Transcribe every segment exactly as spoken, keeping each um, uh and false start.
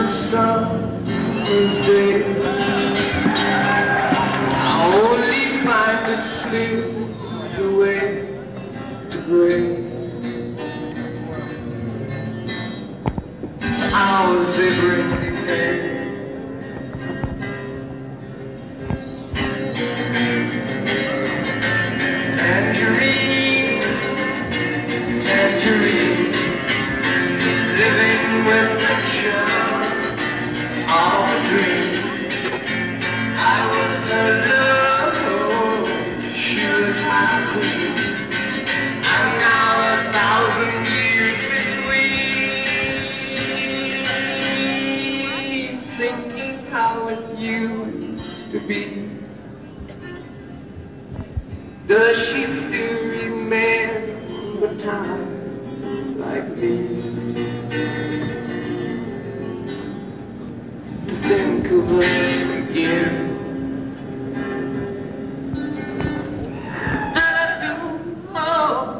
the summer's day. I only find it slips away to gray. Hours every day. Tangerine, tangerine, living reflection of a dream. I was her love, she was my queen, and now a thousand years between, thinking how it used to be. Does she still remember time like me? To think of us again. And I do, oh.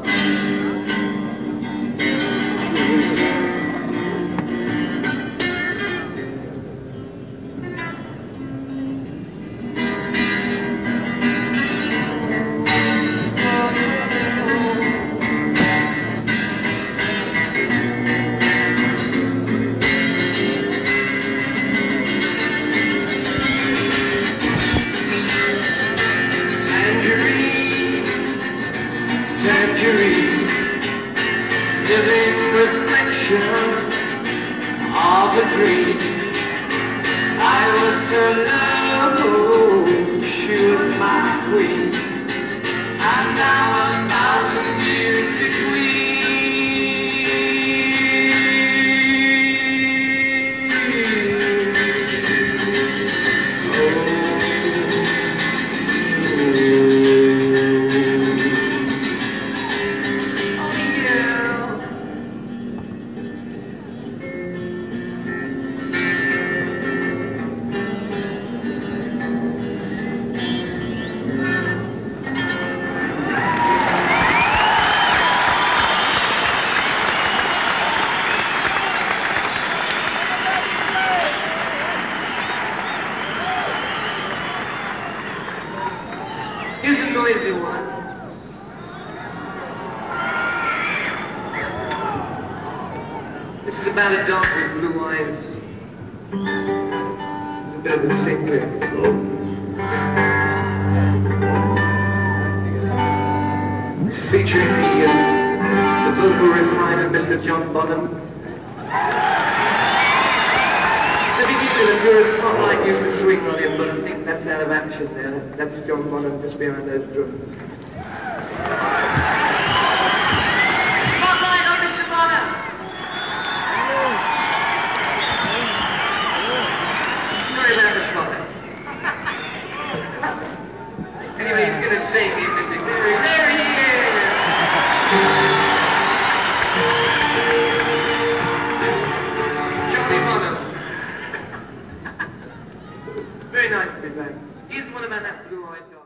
Tangerine, living reflection of a dream. I was her love, she was my queen, and now a thousand years between. Here's a noisy one. This is about a dog with blue eyes. It's a bit of a stinker. It's featuring the, uh, the vocal refiner, Mister John Bonham. Let me give you the tourist spotlight used to swing on him, but I think that's out of action now. That's John Bonham just behind those drums. Spotlight on Mister Bonham! Sorry about the spotlight. Anyway, he's gonna sing, even if he... There he, there he is! Johnny Bonham. Very nice to be back. He's one about that blue-eyed guy.